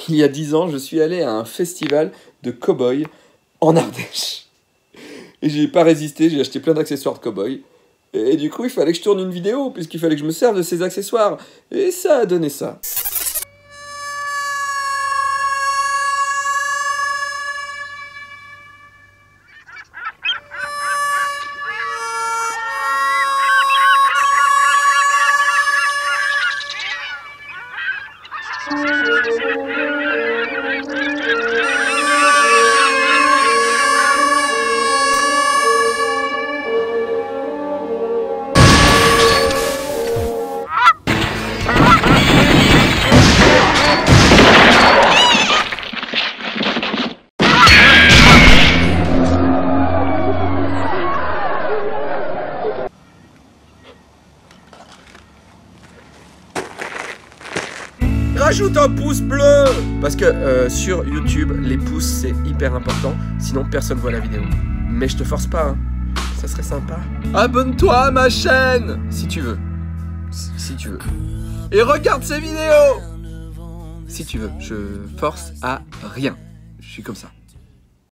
il y a 10 ans, je suis allé à un festival de cow-boy en Ardèche. Et j'ai pas résisté, j'ai acheté plein d'accessoires de cow-boy. Et du coup, il fallait que je tourne une vidéo, puisqu'il fallait que je me serve de ces accessoires. Et ça a donné ça. Rajoute un pouce bleu! Parce que sur YouTube, les pouces c'est hyper important, sinon personne voit la vidéo. Mais je te force pas, hein. Ça serait sympa. Abonne-toi à ma chaîne! Si tu veux. Si tu veux. Et regarde ces vidéos! Si tu veux, je force à rien. Je suis comme ça.